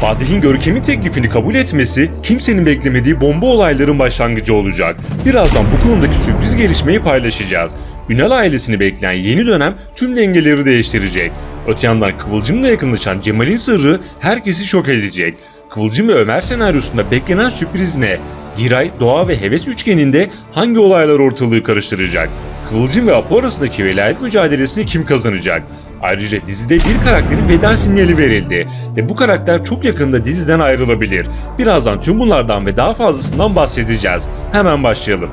Fatih'in Görkem'in teklifini kabul etmesi kimsenin beklemediği bomba olayların başlangıcı olacak. Birazdan bu konudaki sürpriz gelişmeyi paylaşacağız. Ünal ailesini bekleyen yeni dönem tüm dengeleri değiştirecek. Öte yandan Kıvılcım'la yakınlaşan Cemal'in sırrı herkesi şok edecek. Kıvılcım ve Ömer senaryosunda beklenen sürpriz ne? Giray, Doğa ve Heves üçgeninde hangi olaylar ortalığı karıştıracak? Kıvılcım ve Apo arasındaki velayet mücadelesini kim kazanacak? Ayrıca dizide bir karakterin veda sinyali verildi ve bu karakter çok yakında diziden ayrılabilir. Birazdan tüm bunlardan ve daha fazlasından bahsedeceğiz. Hemen başlayalım.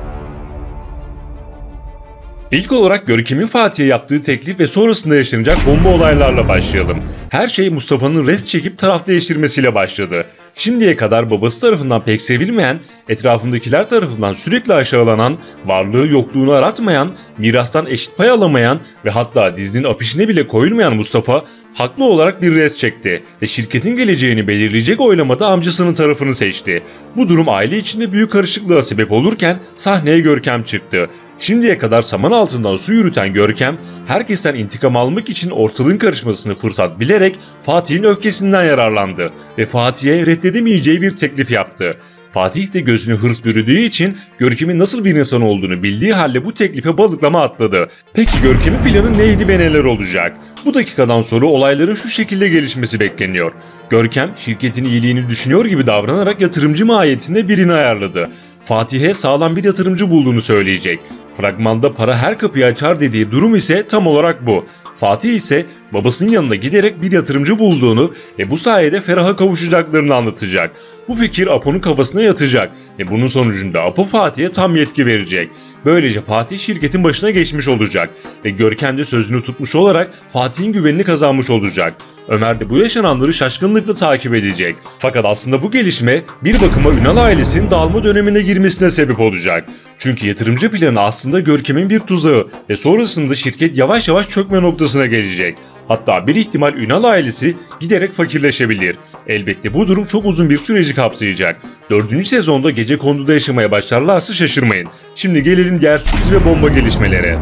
İlk olarak Görkem'in Fatih'e yaptığı teklif ve sonrasında yaşanacak bomba olaylarla başlayalım. Her şey Mustafa'nın rest çekip taraf değiştirmesiyle başladı. Şimdiye kadar babası tarafından pek sevilmeyen, etrafındakiler tarafından sürekli aşağılanan, varlığı yokluğunu aratmayan, mirastan eşit pay alamayan ve hatta dizinin afişine bile koyulmayan Mustafa haklı olarak bir rest çekti ve şirketin geleceğini belirleyecek oylamada amcasının tarafını seçti. Bu durum aile içinde büyük karışıklığa sebep olurken sahneye Görkem çıktı. Şimdiye kadar saman altından su yürüten Görkem, herkesten intikam almak için ortalığın karışmasını fırsat bilerek Fatih'in öfkesinden yararlandı ve Fatih'e reddedemeyeceği bir teklif yaptı. Fatih de gözünü hırs bürüdüğü için Görkem'in nasıl bir insan olduğunu bildiği halde bu teklife balıklama atladı. Peki Görkem'in planı neydi ve neler olacak? Bu dakikadan sonra olayların şu şekilde gelişmesi bekleniyor. Görkem, şirketin iyiliğini düşünüyor gibi davranarak yatırımcı mahiyetinde birini ayarladı. Fatih'e sağlam bir yatırımcı bulduğunu söyleyecek. Fragmanda para her kapıyı açar dediği durum ise tam olarak bu. Fatih ise babasının yanına giderek bir yatırımcı bulduğunu ve bu sayede Ferah'a kavuşacaklarını anlatacak. Bu fikir Apo'nun kafasına yatacak ve bunun sonucunda Apo Fatih'e tam yetki verecek. Böylece Fatih şirketin başına geçmiş olacak ve Görkem de sözünü tutmuş olarak Fatih'in güvenini kazanmış olacak. Ömer de bu yaşananları şaşkınlıkla takip edecek. Fakat aslında bu gelişme bir bakıma Ünal ailesinin dağılma dönemine girmesine sebep olacak. Çünkü yatırımcı planı aslında Görkem'in bir tuzağı ve sonrasında şirket yavaş yavaş çökme noktasına gelecek. Hatta bir ihtimal Ünal ailesi giderek fakirleşebilir. Elbette bu durum çok uzun bir süreci kapsayacak. 4. sezonda Gecekondu'da yaşamaya başlarlarsa şaşırmayın. Şimdi gelelim diğer sürpriz ve bomba gelişmelere.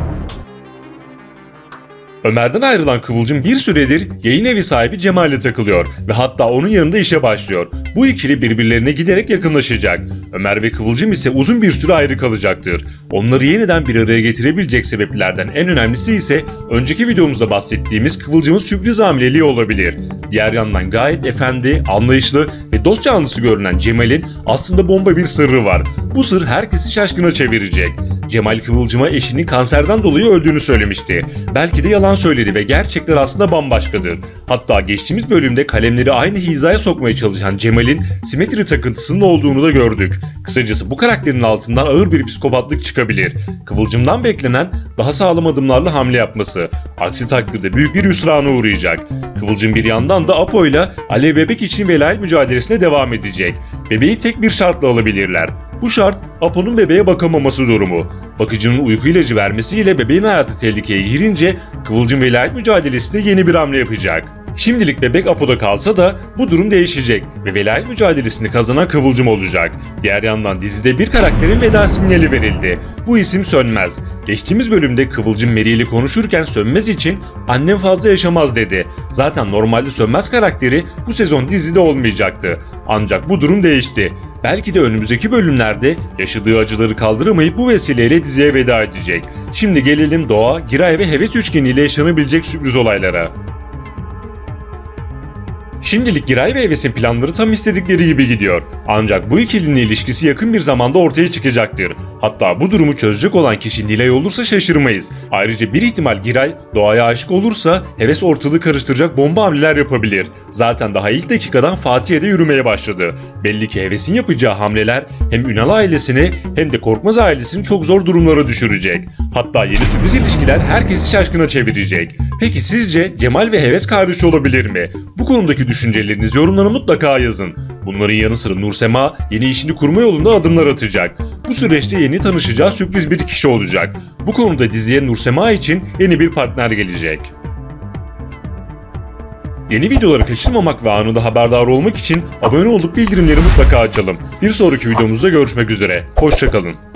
Ömer'den ayrılan Kıvılcım bir süredir yayın evi sahibi Cemal'le takılıyor ve hatta onun yanında işe başlıyor. Bu ikili birbirlerine giderek yakınlaşacak. Ömer ve Kıvılcım ise uzun bir süre ayrı kalacaktır. Onları yeniden bir araya getirebilecek sebeplerden en önemlisi ise önceki videomuzda bahsettiğimiz Kıvılcım'ın sürpriz hamileliği olabilir. Diğer yandan gayet efendi, anlayışlı ve dost canlısı görünen Cemal'in aslında bomba bir sırrı var. Bu sır herkesi şaşkına çevirecek. Cemal Kıvılcım'a eşinin kanserden dolayı öldüğünü söylemişti. Belki de yalan söyledi ve gerçekler aslında bambaşkadır. Hatta geçtiğimiz bölümde kalemleri aynı hizaya sokmaya çalışan Cemal'in simetri takıntısının olduğunu da gördük. Kısacası bu karakterin altından ağır bir psikopatlık çıkabilir. Kıvılcım'dan beklenen daha sağlam adımlarla hamle yapması. Aksi takdirde büyük bir hüsrana uğrayacak. Kıvılcım bir yandan da Apo ile Alev bebek için velayet mücadelesine devam edecek. Bebeği tek bir şartla alabilirler. Bu şart Apo'nun bebeğe bakamaması durumu. Bakıcının uyku ilacı vermesiyle bebeğin hayatı tehlikeye girince Kıvılcım velayet mücadelesinde yeni bir hamle yapacak. Şimdilik bebek Apo'da kalsa da bu durum değişecek ve velayet mücadelesini kazanan Kıvılcım olacak. Diğer yandan dizide bir karakterin veda sinyali verildi. Bu isim Sönmez. Geçtiğimiz bölümde Kıvılcım Meri ile konuşurken Sönmez için "annem fazla yaşamaz" dedi. Zaten normalde Sönmez karakteri bu sezon dizide olmayacaktı. Ancak bu durum değişti. Belki de önümüzdeki bölümlerde yaşadığı acıları kaldıramayıp bu vesileyle diziye veda edecek. Şimdi gelelim Doğa, Giray ve Heves üçgeniyle yaşanabilecek sürpriz olaylara. Şimdilik Giray ve Heves'in planları tam istedikleri gibi gidiyor. Ancak bu ikilinin ilişkisi yakın bir zamanda ortaya çıkacaktır. Hatta bu durumu çözecek olan kişi Nilay olursa şaşırmayız. Ayrıca bir ihtimal Giray Doğa'ya aşık olursa Heves ortalığı karıştıracak bomba hamleler yapabilir. Zaten daha ilk dakikadan Fatih'e de yürümeye başladı. Belli ki Heves'in yapacağı hamleler hem Ünal ailesini hem de Korkmaz ailesini çok zor durumlara düşürecek. Hatta yeni sürpriz ilişkiler herkesi şaşkına çevirecek. Peki sizce Cemal ve Heves kardeş olabilir mi? Bu konudaki düşüncelerinizi yorumlara mutlaka yazın. Bunların yanı sıra Nursema yeni işini kurma yolunda adımlar atacak. Bu süreçte yeni tanışacağı sürpriz bir kişi olacak. Bu konuda diziye Nursema için yeni bir partner gelecek. Yeni videoları kaçırmamak ve anında haberdar olmak için abone olup bildirimleri mutlaka açalım. Bir sonraki videomuzda görüşmek üzere. Hoşça kalın.